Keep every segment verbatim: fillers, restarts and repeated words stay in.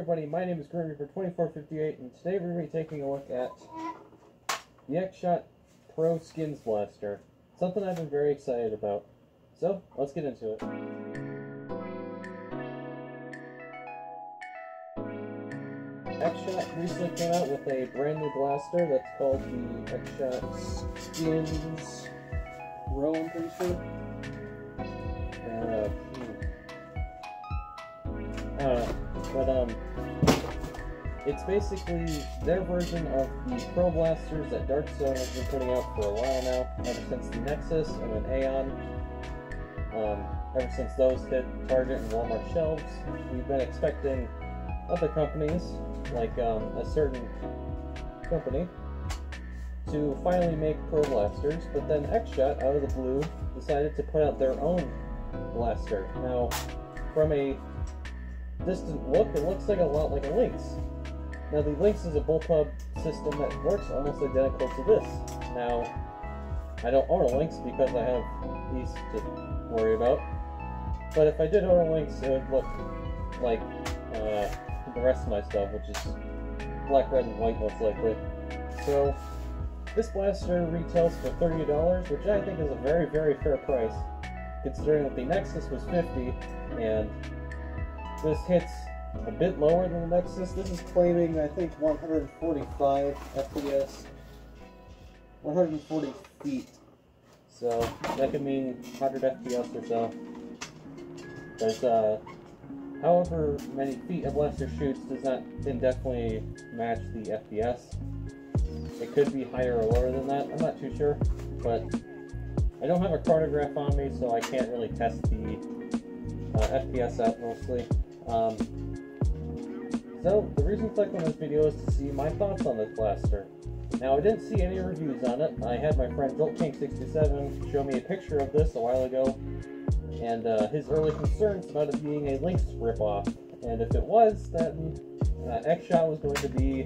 everybody, my name is Grim Reaper twenty-four fifty-eight, and today we're going to be taking a look at the Xshot Pro Skins Blaster. Something I've been very excited about. So, let's get into it. Xshot recently came out with a brand new blaster that's called the Xshot Skins Pro, I'm pretty sure. Uh, I don't know, but um, it's basically their version of the Pro Blasters that Dark Zone has been putting out for a while now, ever since the Nexus and then Aeon. Um, ever since those hit Target and Walmart shelves, we've been expecting other companies, like um, a certain company, to finally make Pro Blasters, but then Xshot, out of the blue, decided to put out their own blaster. Now, from a distant look, it looks like a lot like a Lynx. Now, the Lynx is a bullpup system that works almost identical to this. Now, I don't own a Lynx because I have these to worry about, but if I did own a Lynx, it would look like uh, the rest of my stuff, which is black, red, and white most likely. So, this blaster retails for thirty dollars, which I think is a very, very fair price, considering that the Nexus was fifty dollars, and this hits a bit lower than the Nexus. This is claiming, I think, one hundred forty-five F P S, one hundred forty feet, so that could mean one hundred F P S or so. There's, uh, however many feet a blaster shoots does not indefinitely match the F P S. It could be higher or lower than that, I'm not too sure, but I don't have a chronograph on me, so I can't really test the uh, F P S out mostly. Um, so, the reason I clicked on this video is to see my thoughts on this blaster. Now, I didn't see any reviews on it. I had my friend Jolt King sixty-seven show me a picture of this a while ago, and uh, his early concerns about it being a Lynx ripoff. And if it was, then uh, Xshot was going to be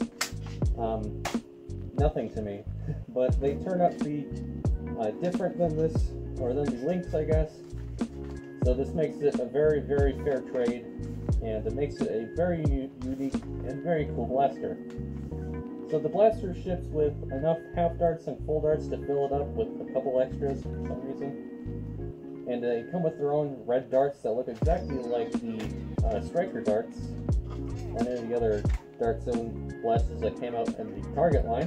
um, nothing to me. But they turned out to be uh, different than this, or than the Lynx, I guess. So this makes it a very, very fair trade, and it makes it a very unique and very cool blaster. So the blaster ships with enough half darts and full darts to fill it up with a couple extras for some reason. And they come with their own red darts that look exactly like the uh, Striker darts and any of the other Dark Zone blasters that came out in the Target line.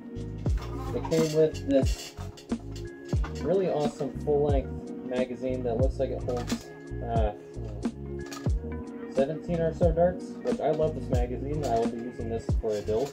It came with this really awesome full-length magazine that looks like it holds uh, seventeen or so darts, which I love this magazine. I will be using this for a build.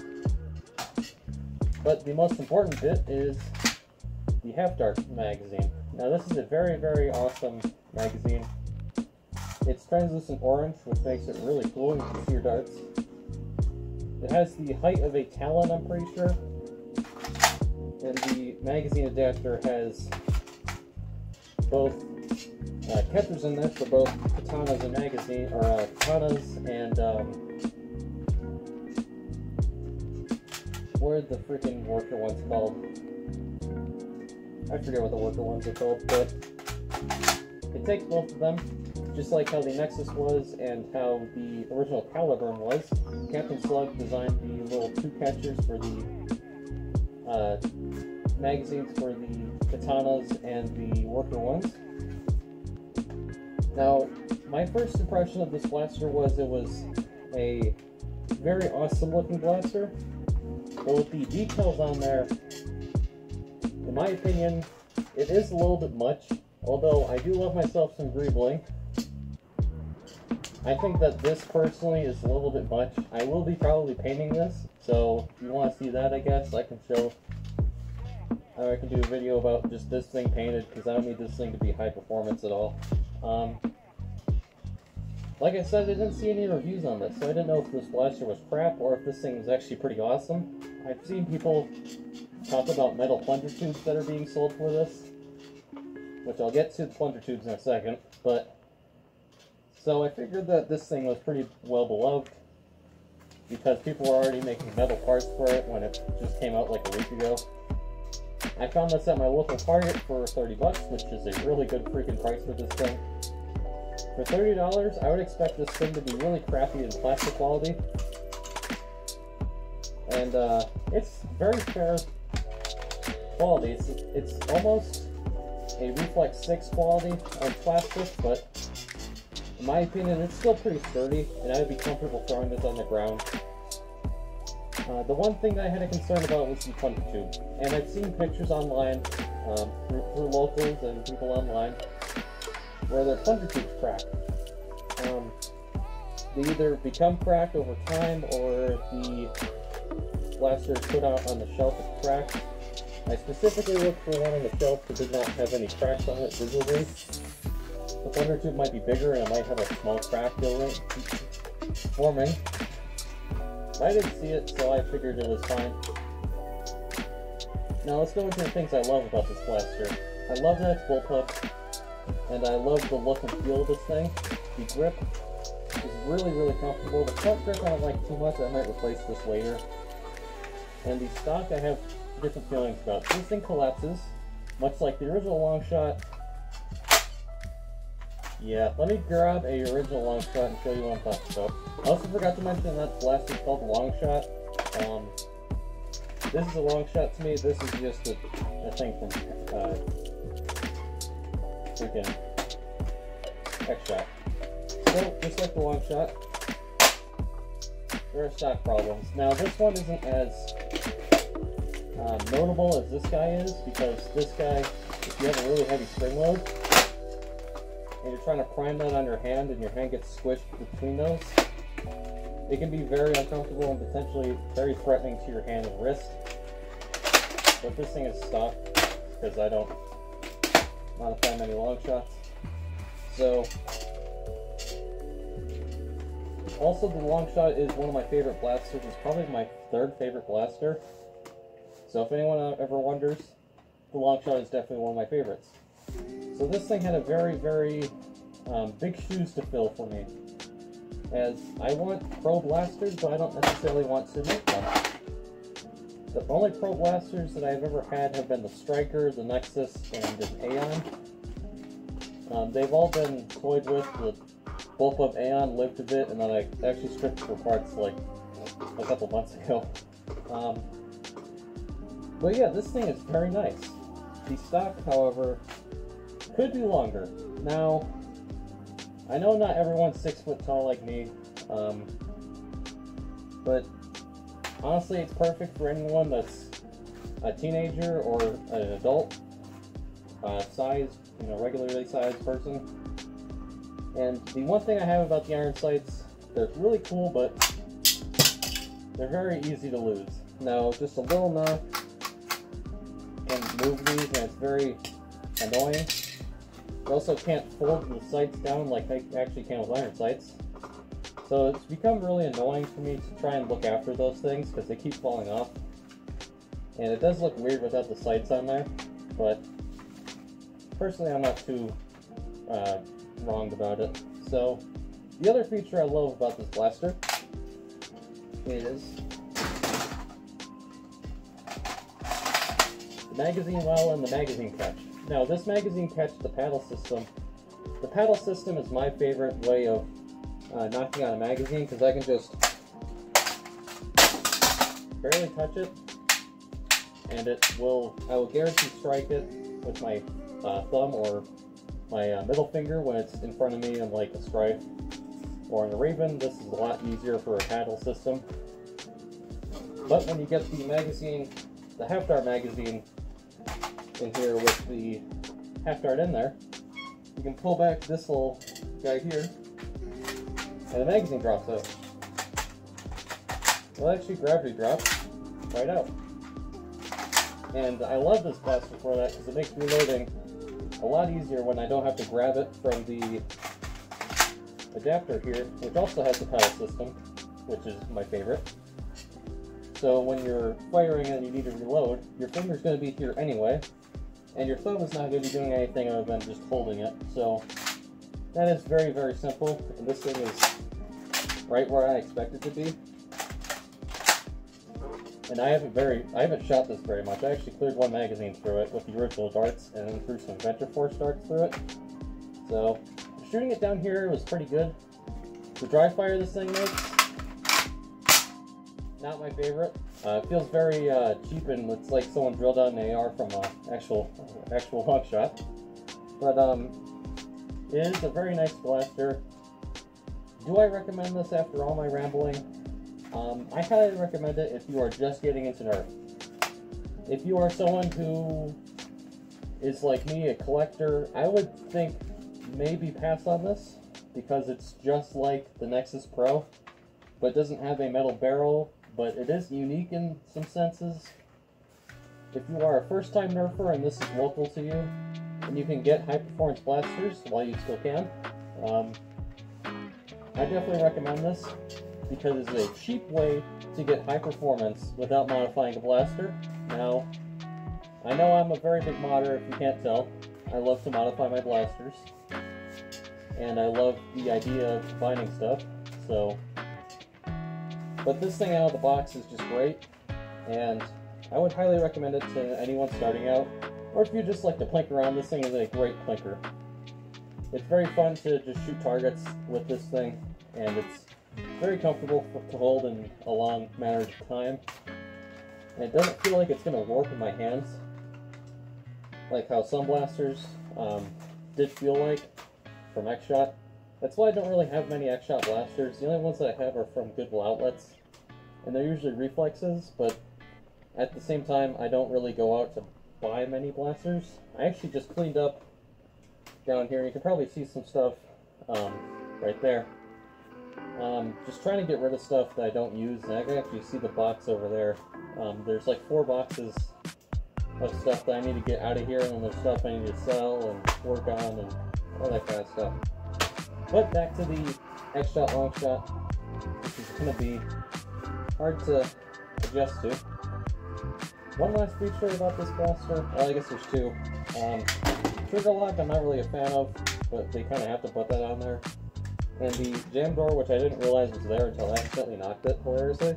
But the most important bit is the half dart magazine. Now this is a very, very awesome magazine. It's translucent orange, which makes it really cool. You can see your darts. It has the height of a Talon, I'm pretty sure. And the magazine adapter has both uh, catchers in this for both katanas and magazine, or uh, katanas and um, what are the freaking worker ones called? I forget what the worker ones are called, but it takes both of them, just like how the Nexus was and how the original Caliburn was. Captain Slug designed the little two catchers for the uh, magazines for the katanas and the worker ones. Now, my first impression of this blaster was it was a very awesome looking blaster, but with the details on there, in my opinion, it is a little bit much, although I do love myself some greebling. I think that this personally is a little bit much. I will be probably painting this, so if you want to see that, I guess, I can show I can do a video about just this thing painted, because I don't need this thing to be high performance at all. Um, like I said, I didn't see any reviews on this, so I didn't know if this blaster was crap or if this thing was actually pretty awesome. I've seen people talk about metal plunger tubes that are being sold for this, which I'll get to the plunger tubes in a second, but so I figured that this thing was pretty well beloved, because people were already making metal parts for it when it just came out like a week ago. I found this at my local Target for thirty bucks, which is a really good freaking price for this thing. For thirty dollars, I would expect this thing to be really crappy in plastic quality. And uh, it's very fair quality. It's, it's almost a Reflex six quality on plastic, but in my opinion, it's still pretty sturdy, and I would be comfortable throwing this on the ground. Uh, the one thing that I had a concern about was the thunder tube, and I've seen pictures online um, through, through locals and people online where their thunder tubes crack. Um, they either become cracked over time, or the blaster is put out on the shelf is cracked. I specifically looked for one on the shelf that did not have any cracks on it visibly. The thunder tube might be bigger and it might have a small crack forming. I didn't see it, so I figured it was fine. Now let's go into the things I love about this blaster. I love that it's bullpup, and I love the look and feel of this thing. The grip is really, really comfortable. The front grip I don't like too much. I might replace this later. And the stock I have different feelings about. This thing collapses, much like the original Longshot. Yeah, let me grab a original Longshot and show you what I'm talking about. I also forgot to mention that blaster is called the Longshot. Um, this is a Longshot to me. This is just a, a thing from uh, freaking Xshot. So, just like the Longshot, there are stock problems. Now, this one isn't as uh, notable as this guy is, because this guy, if you have a really heavy spring load, and you're trying to prime that on your hand, and your hand gets squished between those, it can be very uncomfortable and potentially very threatening to your hand and wrist. But this thing is stock, because I don't modify many long shots. So, also the Longshot is one of my favorite blasters. It's probably my third favorite blaster. So if anyone ever wonders, the Longshot is definitely one of my favorites. So this thing had a very, very um, big shoes to fill for me, as I want pro blasters, but I don't necessarily want to make them. The only pro blasters that I've ever had have been the Striker, the Nexus, and an Aeon. Um, they've all been toyed with. The bullpup Aeon lived a bit, and then I actually stripped it for parts like a couple months ago. Um, but yeah, this thing is very nice. The stock, however, could be longer. Now, I know not everyone's six foot tall like me, um, but honestly, it's perfect for anyone that's a teenager or an adult uh, size, you know, regularly sized person. And the one thing I have about the iron sights, they're really cool, but they're very easy to lose. Now, just a little knock can move these, and it's very annoying. You also can't fold the sights down like I actually can with iron sights. So it's become really annoying for me to try and look after those things, because they keep falling off. And it does look weird without the sights on there, but personally I'm not too uh, wronged about it. So the other feature I love about this blaster is the magazine well and the magazine catch. Now, this magazine catch, the paddle system, the paddle system is my favorite way of uh, knocking out a magazine, because I can just barely touch it, and it will, I will guarantee strike it with my uh, thumb or my uh, middle finger when it's in front of me in like a Strife or in a Raven. This is a lot easier for a paddle system. But when you get the magazine, the half dart magazine in here with the half dart in there, you can pull back this little guy here, and the magazine drops out. Well, actually, gravity drops right out. And I love this blaster for that, because it makes reloading a lot easier when I don't have to grab it from the adapter here, which also has the paddle system, which is my favorite. So when you're firing and you need to reload, your finger's going to be here anyway, and your thumb is not going to be doing anything other than just holding it. So that is very, very simple, and this thing is right where I expect it to be. And I haven't very, I haven't shot this very much. I actually cleared one magazine through it with the original darts, and then threw some Venture Force darts through it. So shooting it down here was pretty good. The dry fire this thing makes, not my favorite. Uh, it feels very uh, cheap, and it's like someone drilled out an A R from an actual, actual Longshot. But um, it is a very nice blaster. Do I recommend this after all my rambling? Um, I highly recommend it if you are just getting into Nerf. If you are someone who is like me, a collector, I would think maybe pass on this, because it's just like the Nexus Pro, but it doesn't have a metal barrel, but it is unique in some senses. If you are a first-time Nerfer and this is local to you, and you can get high-performance blasters while you still can, um, I definitely recommend this, because it's a cheap way to get high performance without modifying a blaster. Now, I know I'm a very big modder, if you can't tell. I love to modify my blasters, and I love the idea of combining stuff, so... But this thing out of the box is just great, and I would highly recommend it to anyone starting out, or if you just like to plink around, this thing is a great plinker. It's very fun to just shoot targets with this thing, and it's very comfortable to hold in a long matter of time. And it doesn't feel like it's going to warp in my hands, like how some blasters um, did feel like from Xshot. That's why I don't really have many Xshot blasters. The only ones that I have are from Goodwill outlets, and they're usually reflexes, but at the same time, I don't really go out to buy many blasters. I actually just cleaned up down here. You can probably see some stuff um, right there. Um, just trying to get rid of stuff that I don't use, and I can actually see the box over there. Um, there's like four boxes of stuff that I need to get out of here, and then there's stuff I need to sell and work on and all that kind of stuff. But back to the Xshot Longshot, which is going to be hard to adjust to. One last feature about this blaster, well, I guess there's two. Um, trigger lock I'm not really a fan of, but they kind of have to put that on there. And the jam door, which I didn't realize was there until I accidentally knocked it, hilariously.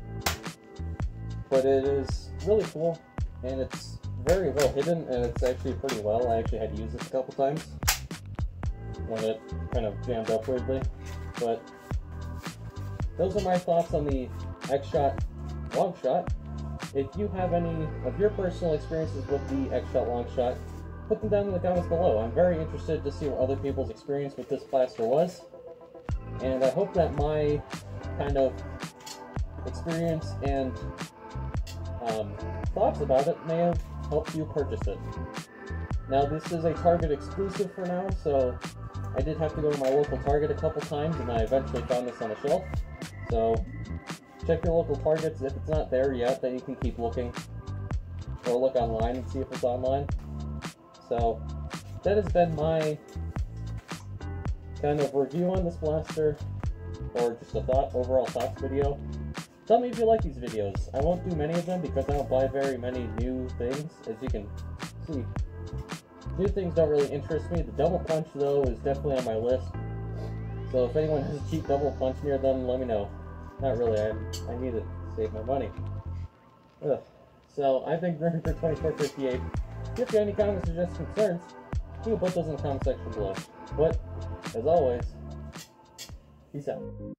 But it is really cool, and it's very well hidden, and it's actually pretty well. I actually had to use this a couple times when it kind of jammed up weirdly. But those are my thoughts on the Xshot Longshot. If you have any of your personal experiences with the Xshot Longshot, put them down in the comments below. I'm very interested to see what other people's experience with this blaster was. And I hope that my kind of experience and um, thoughts about it may have helped you purchase it. Now, this is a Target exclusive for now, so I did have to go to my local Target a couple times, and I eventually found this on a shelf. So check your local Targets. If it's not there yet, then you can keep looking, or look online and see if it's online. So that has been my kind of review on this blaster, or just a thought, overall thoughts video. Tell me if you like these videos. I won't do many of them because I don't buy very many new things, as you can see. New things don't really interest me. The double punch, though, is definitely on my list. So if anyone has a cheap double punch near them, let me know. Not really, I, I need to save my money. Ugh. So I've been Griffin for twenty-four fifty-eight. If you have any comments or just concerns, you can put those in the comment section below. But, as always, peace out.